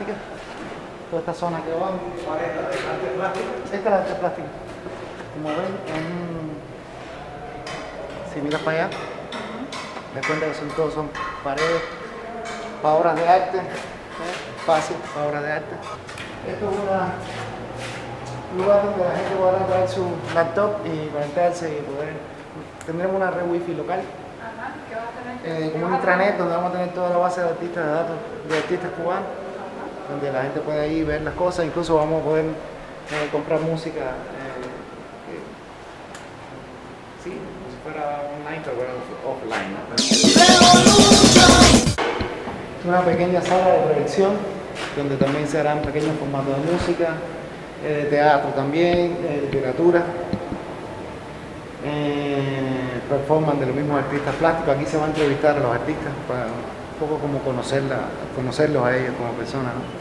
plástica. Toda esta zona que va. Esta es la arte plástica. Como ven, si miras para allá, te das cuenta que todos son paredes para obras de arte, espacios para obras de arte. Esto es un lugar donde la gente podrá traer su laptop y conectarse y poder. Tendremos una red wifi local. ¿Qué vas a tener? Como un intranet donde vamos a tener toda la base de artistas de datos de artistas cubanos, donde la gente puede ir ver las cosas, incluso vamos a poder comprar música, sí, como si fuera online, pero bueno, offline, ¿no? Una pequeña sala de proyección donde también se harán pequeños formatos de música, de teatro también, literatura. Performance de los mismos artistas plásticos. Aquí se va a entrevistar a los artistas para un poco como conocerlos a ellos como personas, ¿no?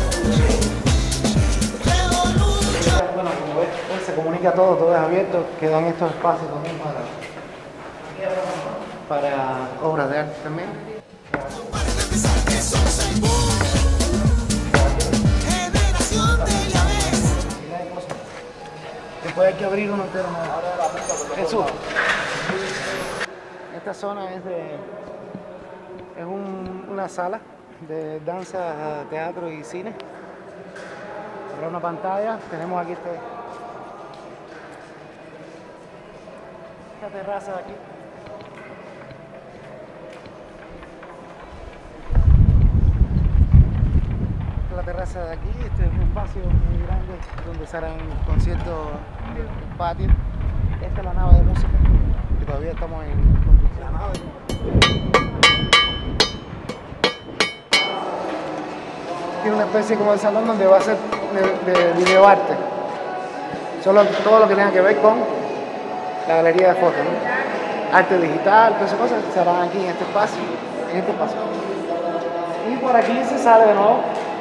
Bueno, como ves, se comunica todo es abierto, quedan estos espacios también para obras de arte también. Después hay que abrir uno entero. Jesús. Esta zona es una sala de danza, teatro y cine. Habrá una pantalla. Tenemos aquí esta terraza de aquí. La terraza de aquí, este es un espacio muy grande donde se harán conciertos en el patio. Esta es la nave de música, que todavía estamos en construcción. Tiene una especie como de salón donde va a ser de videoarte. Todo lo que tenga que ver con la galería de fotos, ¿no? Arte digital, todas esas cosas se harán aquí en este espacio. Y por aquí se sale de nuevo.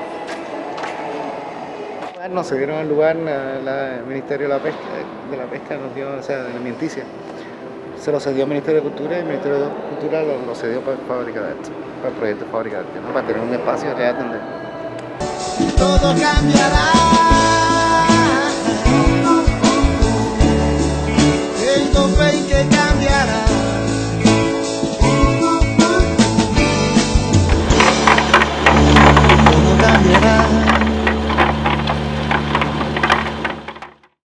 No se dieron el lugar, el Ministerio de la Pesca nos dio, o sea, de la Alimenticia, se lo cedió al Ministerio de Cultura y el Ministerio de Cultura lo cedió para Fábrica de Arte, para el proyecto Fábrica de Arte, ¿no? Para tener un espacio real donde todo cambiará.